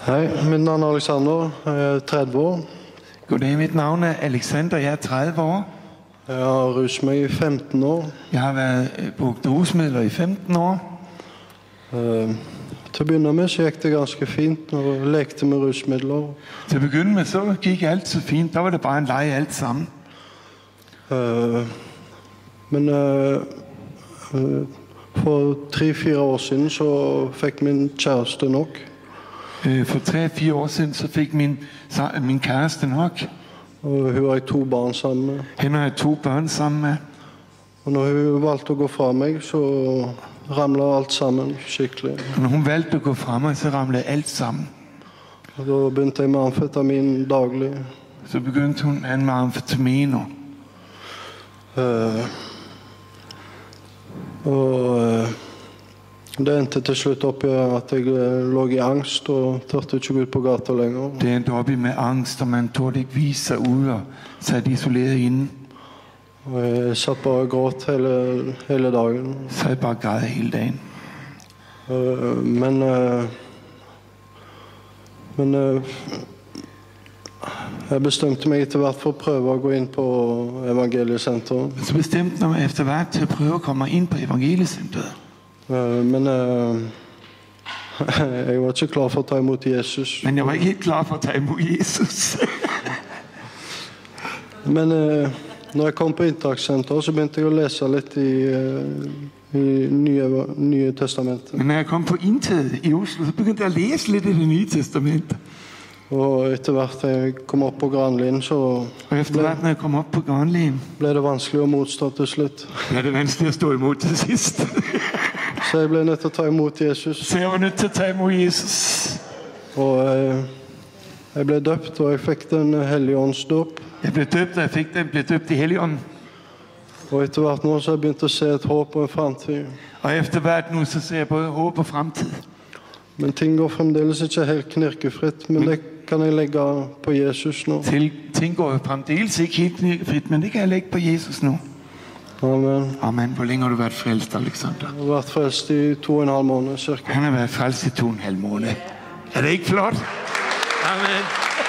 Hej, mit navn er Alexander. Jeg er 30 år. Goddag, mit navn er Alexander. Jeg er 30 år. Jeg har ruset meg i 15 år. Jeg har brugt rusmidler i 15 år. Til å begynne med så gikk det ganske fint når jeg lekte med rusmidler. Til at begynde med så gik alt så fint. Der var det bare en leg alt sammen. Men for 3-4 år siden så fikk min kjæreste nok. For 3-4 år siden så fikk min kæreste nok. Og hun har jeg 2 barn sammen med. Hende har jeg 2 børn sammen med. Og når hun valgte å gå fra meg, så ramlet alt sammen skikkelig. Og når hun valgte å gå fra meg, så ramlet alt sammen. Og da begynte jeg med amfetamin daglig. Så begynte hun med amfetaminer. Det endte til slutt opp i at jeg lå i angst og tørte ikke gå ut på gata lenger. Det endte opp i med angst, og man torde ikke vise seg ud og satt isoleret inde. Og jeg satt bare og gråt hele dagen. Så jeg bare græd hele dagen. Men jeg bestemte meg etter hvert for å prøve å gå inn på Evangeliesenteret. Så bestemte jeg meg etter hvert til å prøve å komme inn på Evangeliesenteret. Men jeg var ikke klar for å ta imot Jesus. Men jeg var ikke helt klar for å ta imot Jesus. Men når jeg kom på Inntakssenteret, så begynte jeg å lese litt i Nye Testamentet. Men når jeg kom på Inntaget i Oslo, så begynte jeg å lese litt i Det nye testamentet. Og etter hvert jeg kom opp på Granlien, så ble det vanskelig å motstå til slutt. Ble det vanskelig å stå imot til sist. Så jeg ble nødt til å ta imot Jesus. Så jeg var nødt til å ta imot Jesus. Og jeg ble døpt, og jeg fikk Den hellige ånds dåp. Jeg ble døpt, og jeg ble døpt i Helligånden. Og etter hvert nå så har jeg begynt å se et håp og en fremtid. Og etter hvert nå så ser jeg både håp og fremtid. Men ting går fremdeles ikke helt knirkefritt, men det kan jeg legge på Jesus nå. Ting går fremdeles ikke helt knirkefritt, men det kan jeg legge på Jesus nå. Amen. Amen. Hvor lenge har du vært frelst, Alexander? Jeg har vært frelst i 2,5 måneder cirka. Han har vært frelst i 2,5 måneder. Er det ikke flott? Amen.